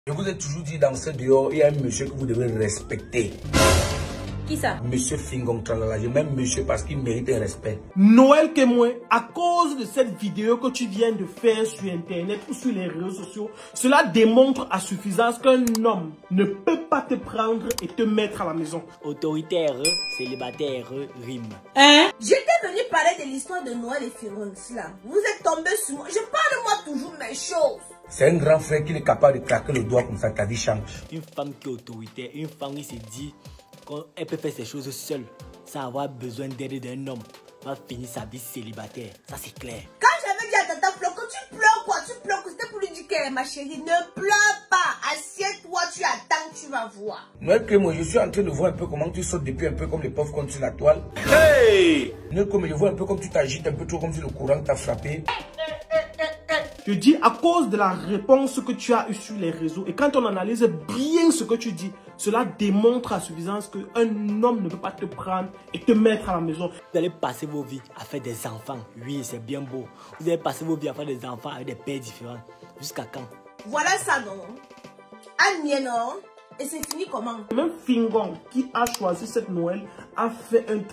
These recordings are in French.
Je vous ai toujours dit dans ce dehors, il y a un monsieur que vous devez respecter. Qui ça? Monsieur Fingong Tralala. Je m'aime monsieur parce qu'il mérite un respect. Noël Kemoy, à cause de cette vidéo que tu viens de faire sur internet ou sur les réseaux sociaux, cela démontre à suffisance qu'un homme ne peut pas te prendre et te mettre à la maison. Autoritaire, célibataire, rime. Hein? J'étais venu parler de l'histoire de Noël et Fingong là. Vous êtes tombé sur moi. Je parle moi toujours mes choses. C'est un grand frère qui est capable de claquer le doigt comme ça, ta vie change. Une femme qui est autoritaire, une femme qui se dit qu'elle peut faire ses choses seule, sans avoir besoin d'aide d'un homme, va finir sa vie célibataire. Ça c'est clair. Quand j'avais dit à Tata Flo que tu pleures quoi, c'était pour lui dire que ma chérie, ne pleure pas. Assieds-toi, tu attends, tu vas voir. Noël Clément, je suis en train de voir un peu comment tu sautes depuis un peu comme les pauvres contre la toile. Hey! Noël Clément, je vois un peu comme tu t'agites un peu trop comme si le courant t'a frappé. Je dis à cause de la réponse que tu as eue sur les réseaux et quand on analyse bien ce que tu dis, cela démontre à suffisance qu'un homme ne peut pas te prendre et te mettre à la maison. Vous allez passer vos vies à faire des enfants. Oui, c'est bien beau. Vous allez passer vos vies à faire des enfants avec des pères différents. Jusqu'à quand? Voilà ça non. Annie non. Et c'est fini comment? Même Fingong qui a choisi cette Noël a fait un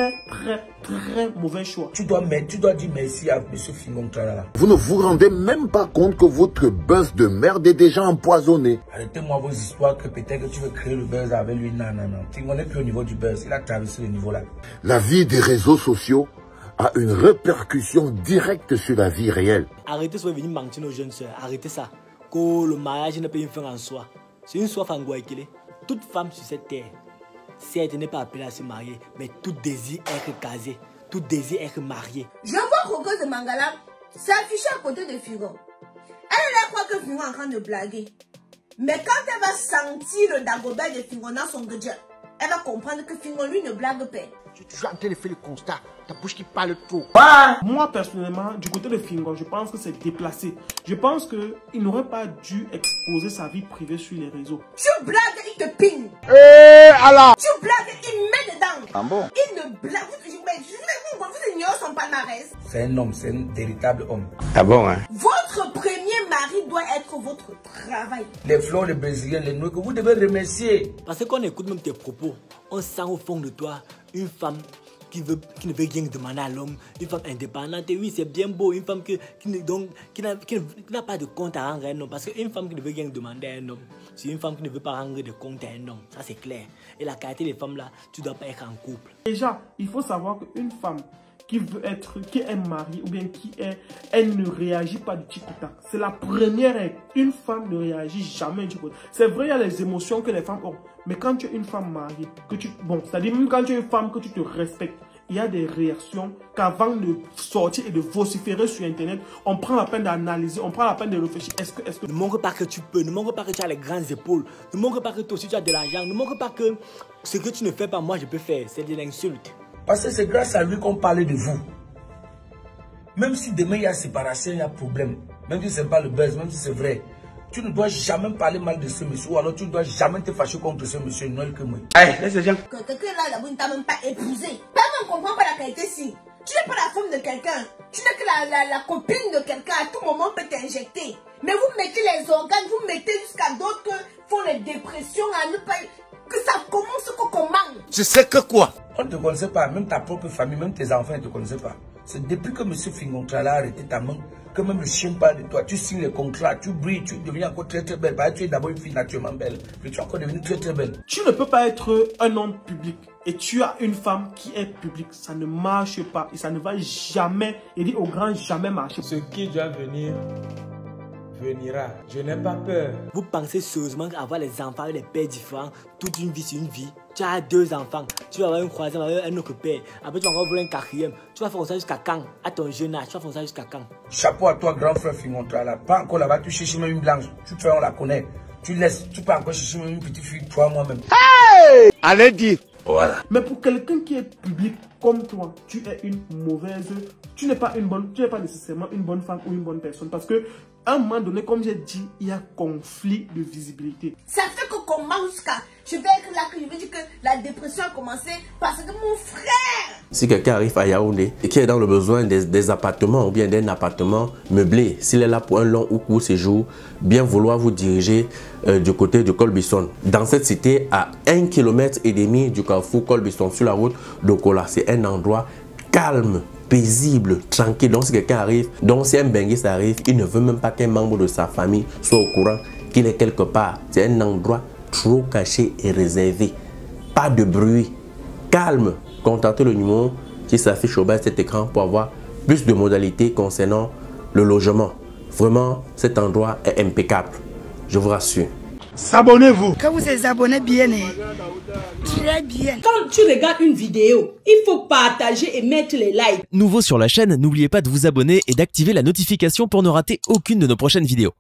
très mauvais choix. Tu dois dire merci à monsieur Fingong Tralala. Vous ne vous rendez même pas compte que votre buzz de merde est déjà empoisonné. Arrêtez-moi vos histoires que peut-être que tu veux créer le buzz avec lui. Non. Fingong n'est plus au niveau du buzz. Il a traversé le niveau là. La vie des réseaux sociaux a une répercussion directe sur la vie réelle. Arrêtez de venir mentir nos jeunes soeurs. Arrêtez ça. Que le mariage n'est pas une fin en soi. C'est une soif angoissée. Toute femme sur cette terre, certes, n'est pas appelée à se marier, mais tout désir être casé, tout désir être marié. Je vois Coco de Mangala s'afficher à côté de Fingong. Elle croit que Fingong est en train de blaguer. Mais quand elle va sentir le dagobert de Fingong dans son gadget, elle va comprendre que Fingong lui ne blague pas. Tu es toujours en train de faire le constat. Ta bouche qui parle trop. Moi, personnellement, du côté de Fingong, je pense que c'est déplacé. Je pense qu'il n'aurait pas dû exposer sa vie privée sur les réseaux. Tu blagues, il te ping. Alors. Tu blagues, il met dedans. Ah bon? Il ne blague. Vous ignorez son palmarès. C'est un homme, c'est un véritable homme. Ah bon, hein? Votre premier mari doit être votre travail. Les fleurs, les brésiliens, les noix que vous devez remercier. Parce qu'on écoute même tes propos, on sent au fond de toi une femme qui ne veut rien demander à l'homme, une femme indépendante. Et oui, c'est bien beau, une femme qui n'a pas de compte à rendre à un homme. Parce qu'une femme qui ne veut rien demander à un homme, c'est une femme qui ne veut pas rendre de compte à un homme. Ça, c'est clair. Et la qualité des femmes là, tu ne dois pas être en couple. Déjà, il faut savoir qu'une femme qui est mariée ou bien elle ne réagit pas du tic-tac. C'est la première règle. Une femme ne réagit jamais du tic-tac. C'est vrai, il y a les émotions que les femmes ont. Mais quand tu es une femme mariée, c'est-à-dire même quand tu es une femme que tu te respectes, il y a des réactions qu'avant de sortir et de vociférer sur Internet, on prend la peine d'analyser, on prend la peine de réfléchir. Est-ce que... Ne montre pas que tu peux, ne montre pas que tu as les grandes épaules, ne montre pas que toi aussi tu as de l'argent, ne montre pas que ce que tu ne fais pas, moi je peux faire. C'est de l'insulte. Parce que c'est grâce à lui qu'on parlait de vous. Même si demain il y a séparation, il y a problème. Même si ce n'est pas le buzz, même si c'est vrai. Tu ne dois jamais parler mal de ce monsieur. Ou alors tu ne dois jamais te fâcher contre ce monsieur Noël Kemoy. Allez, laisse les gens. Que quelqu'un là, d'abord, ne t'a même pas épousé. Pas même comprend pas la qualité si. Tu n'es pas la femme de quelqu'un. Tu n'es que la copine de quelqu'un. À tout moment, on peut t'injecter. Mais vous mettez les organes, vous mettez jusqu'à d'autres qui font les dépressions à ne pas... Que ça commence comment? Je sais que quoi? On ne te connaissait pas, même ta propre famille, même tes enfants ne te connaissaient pas. C'est depuis que M. Fingong Tralala a arrêté ta main, que même le chien parle de toi. Tu signes les contrats, tu brilles, tu deviens encore très belle. Parce que tu es d'abord une fille naturellement belle, mais tu es encore devenue très belle. Tu ne peux pas être un homme public et tu as une femme qui est publique. Ça ne marche pas et ça ne va jamais, et dit au grand jamais marcher. Ce qui doit venir, venira. Je n'ai pas peur. Vous pensez sérieusement qu'avoir les enfants avec des pères différents, toute une vie c'est une vie? Tu as 2 enfants, tu vas avoir un troisième avec un autre père, après tu vas avoir un quatrième. Tu vas faire ça jusqu'à quand? À ton jeune âge, tu vas faire ça jusqu'à quand? Chapeau à toi, grand frère Fingong Tralala. Pas encore là-bas, tu cherches même une blanche. Tu fais, on la connaît. Tu laisses, tu peux encore chercher même une petite fille, toi, moi-même. Hey! Allez dire. Voilà. Mais pour quelqu'un qui est public comme toi, tu es une mauvaise, tu n'es pas nécessairement une bonne femme ou une bonne personne. Parce que, à un moment donné, comme j'ai dit, il y a conflit de visibilité. Ça fait que qu'on mange jusqu'à... Je vais être là que je vais dire que la dépression a commencé parce que mon frère... Si quelqu'un arrive à Yaoundé et qui est dans le besoin des appartements ou bien d'un appartement meublé, s'il est là pour un long ou court séjour, bien vouloir vous diriger du côté de Colbison. Dans cette cité, à 1,5 km du carrefour Colbison sur la route d'Okola, c'est un endroit calme, paisible, tranquille. Donc si quelqu'un arrive, donc si un benguiste arrive, il ne veut même pas qu'un membre de sa famille soit au courant qu'il est quelque part. C'est un endroit trop caché et réservé. Pas de bruit, calme. Contactez le numéro qui s'affiche au bas de cet écran pour avoir plus de modalités concernant le logement. Vraiment, cet endroit est impeccable. Je vous rassure. S'abonnez-vous. Quand vous êtes abonné bien, très bien. Quand tu regardes une vidéo, il faut partager et mettre les likes. Nouveau sur la chaîne, n'oubliez pas de vous abonner et d'activer la notification pour ne rater aucune de nos prochaines vidéos.